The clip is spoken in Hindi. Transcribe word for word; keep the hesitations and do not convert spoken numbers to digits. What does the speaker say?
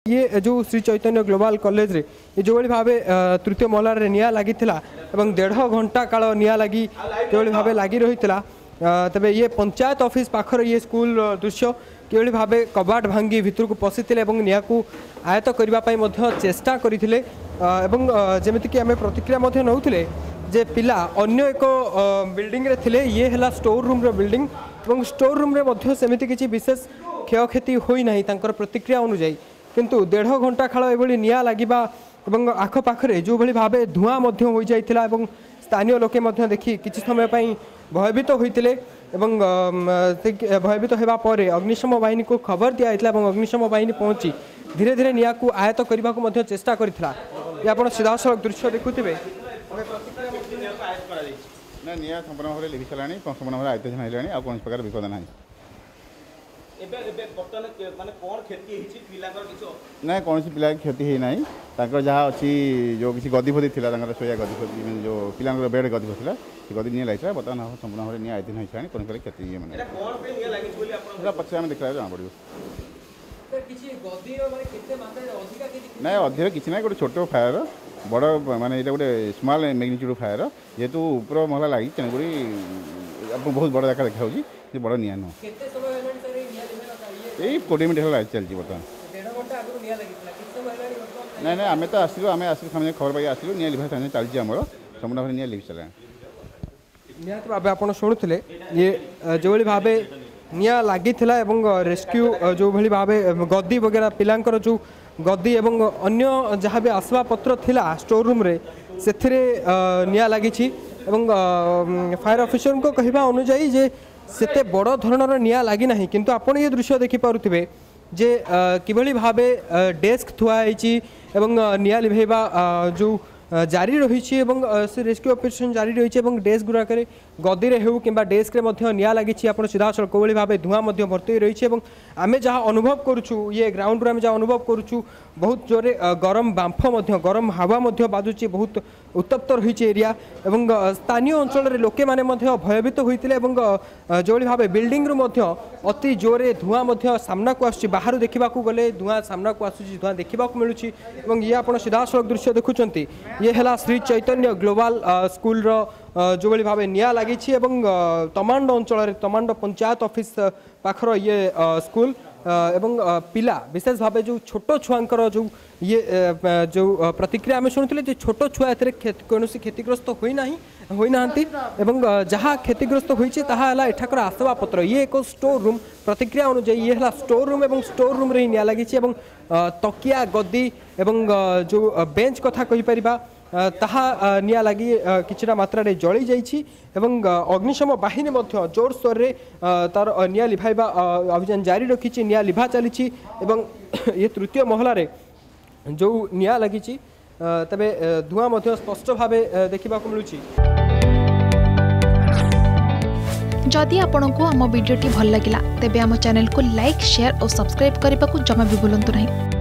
ये जो श्री चैतन्य ग्लोबल कॉलेज रे ये जो भाव तृतीय महलार निआ लगी डेढ़ घंटा काल निआ लगी जो भाव लगी रही तेज ये पंचायत ऑफिस पाखर ये स्कूल दृश्य कि भाव कबाट भांगी भितर को पशिले निआ को आयत करने चेष्टा करते जमीक आम प्रतिक्रिया नौले जे पिला अन्य एक बिल्डिंग रे थिले ये हला स्टोर रूम रो बिल्डिंग और स्टोर रूम रे मध्य सेमिति किछि विशेष क्षयक्षति होई नाही तांकर प्रतिक्रिया अनुसार किंतु डेढ़ घंटा खाल एभली निया लागिबा एवं आख पाखरे जो भली भाबे धुआं मध्य होई जाइथिला एवं स्थानीय लोके मध्य देखि किछि समय पई भयभीत होइतिले एवं भयभीत हेबा परे अग्निशम बाहिनी को खबर दिया आइतला एवं अग्निशम बाहिनी पहुंची धीरे धीरे निया को आयत करबा को मध्य चेष्टा करथिला ये आपण सीधासलख दृश्य देखुथिबे ना निया संपूर्ण भाव लिखि साराणी संपूर्ण भाव आयत्त होइलाणी आ कोन प्रकार विपद नाही एबे एबे बर्तन माने कोन क्षति हिची पिलाकर किछो ना कोन सी पिला क्षति हे नाही ताकर जहा अछि जो किसी गदी फदी थिला ताकर सोया गदी फदी जो पिलांकर बेड गदी थिला से गदी निया लाइछला बर्तन संपूर्ण भाव निया आयत्त होइलाणी कोन प्रकार क्षति हे माने एटा कोन पे निया लागि बोली आपण पूरा पछे हम देखला जान पड़ियो किछि गदी माने केते मात्रा अधिका किछि ना अधिक किछि ना गोटे छोटो फायर बड़ माने ये गोटे स्मॉल मैग्निट्यूड फायर जेहेतु ऊपर महला लगी तेणुक बहुत बड़ जगह देखा ये बड़ निआ नुह यही कोड़े मिनट है चलती बर्तमान ना ना आम तो आसलु आम आस खबर पाई आसलु निआ लिभा चलती आम संपूर्ण भाव निआ लिभि सारा निहत भाव आप शुणुले ये जो भाव निआ लगी रेस्क्यू जो भाव गदी वगैरह पिलांकर जो गदी एवं अन्य जहाँ भी आसवा पत्र थिला स्टोर रूम रे से निआ लगी फायर ऑफिसर को कहवा अनुजाई जे सेते बड़ धरणर निआ लगी ना किंतु आपण ये दृश्य देखिपे जे किभली भावे डेस्क थुआई एवं निआ लिभेबा जो जारी रही से रेस्क्यू ऑपरेशन जारी रही डेस्क गुड़ाक गदी रे हेउ किंबा डेस्क रे मध्य निआ लगी आप सीधा सड़क भाव धुआं भर्ती रही आम जहाँ अनुभव करुचु ये ग्राउंड आम जहाँ अनुभव करुचु बहुत जोरे गरम बांफ गरम हावा बाजुची बहुत उत्तप्त रही एरिया एवं स्थानीय अंचल लोके माने भयभीत होते जो भाव बिल्डिंग रु अति जोरे धुआं सामना को आसुची बाहर देखा गले धुआं सामना को आसुची धुआं देखा मिलूँ ये आप सीधा सड़क दृश्य देखुं ये है श्री चैतन्य ग्लोबल स्कूल रो जो भाव निआ लगी तमांड अंचल तमांड पंचायत ऑफिस पाखर ये स्कूल एवं पिला विशेष भाव जो छोट छुआंकर जो ये जो प्रतिक्रिया आम शुणुले छोट छुआ कौन क्षतिग्रस्त होना होना जहाँ क्षतिग्रस्त होता एठाकर आसवा पत्र ये एक स्टोर रूम प्रतिक्रिया अनुଯାयी ये है स्टोर रूम एवं स्टोर रूम रे निआ लगी तकिया गदी एवं जो बेंच कथा कहीपर ताहा निया लगी किछिटा मात्रा रे जली जाइछि एवं अग्निशम बाहिनी मध्य जोर स्तर रे तार निया लिभाइबा अभियान जारी रखिछि निया लिभा चलिछि एवं ये तृतीय महला रे जो निया लगिछि तबे धुआं मध्य स्पष्ट भावे देखिबा को मिलुछि। जदि आपंक आम भिडी भल लगा तेब आम चैनल को लाइक शेयर और सब्सक्राइब करने को जमा भी भूलु नहीं।